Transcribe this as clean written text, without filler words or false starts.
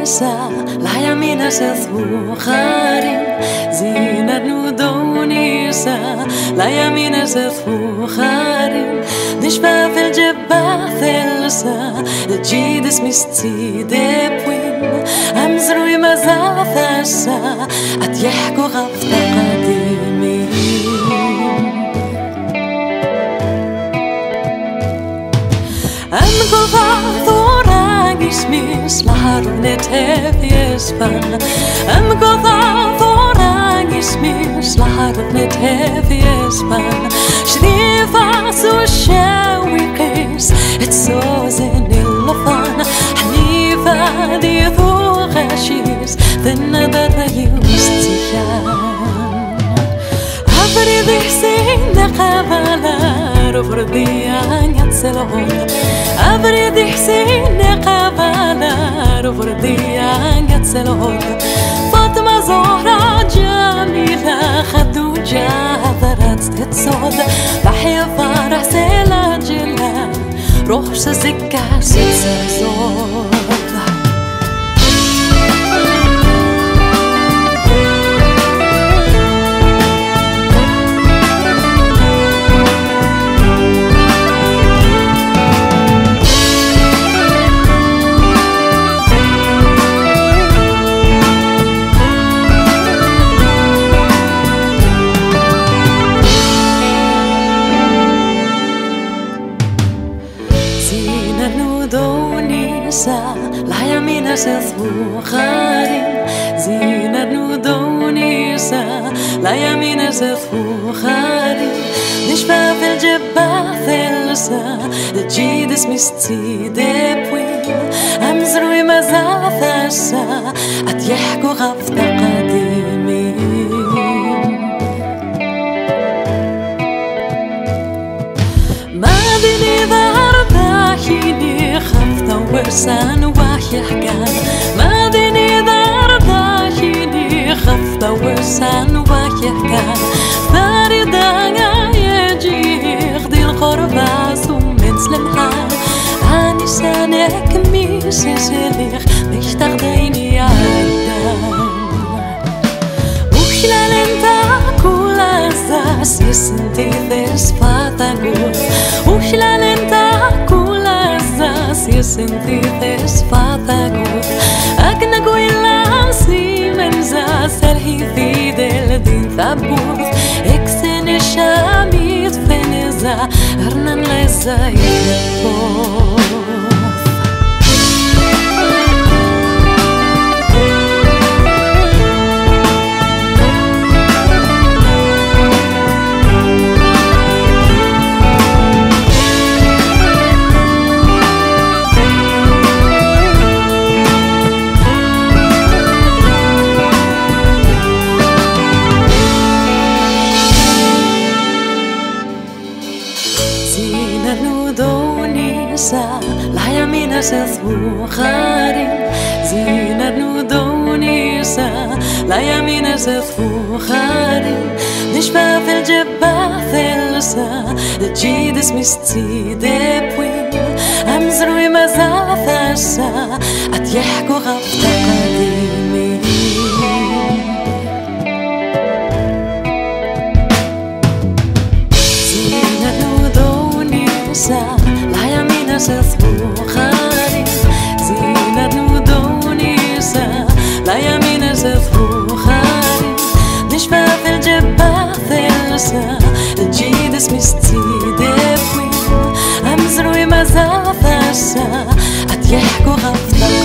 sa la yamina se thuharin zina nudoni sa la yamina se thuharin nishfa fil jabba sa jidis misti depuin amzru mazal thasa at yahku ghafta qadimi am Mis laharnet hevies van am godavorangis mis laharnet hevies van shriva so shawikis it's so zenilfan hniva di thugashis the nadar yustiyan afri dhsin qabala rufdiyan yatselhun afri dhsin رفرديان يتسلهود فاطمة زهرة جميلة خدوجة ذرت تتصود بحيا فرح سيلا جلا روح سكة ستسرزود la yamina se thuharin zina nudoni sa la yamina se thuharin nishfa fil jabba sa jidis misti depuin amzru mazal thasa at yahku ghafta qadimi madini dhardahini khafta ورسان وحيحكان ما بيني ذرداشيني خفت ورسان وحيحكان فاردا يجي يخدي القرباس ومن سلنحان عاني سانك ميسي سليخ مش تاخديني عيدان وخلال انت كل اساس يسنتي ذس فاتقول وخلال انت يسنتي ذس فاتقول أكنك ويلانسي من زاسرهي في دل ثبوت اكسن الشاميت في نزا هرنان ليزا يفوت la yamina se thuharin zina nudoni sa la yamina se thuharin nishfa fil jabba sa jidis misti depuin amzru mazal thasa at yahku ghafta qadimi zina nudoni sa se thuharin zina nudoni sa la yamina se thuharin nishfa fil jabba sa jidis misti depuin amzru mazal thasa at yahku ghafta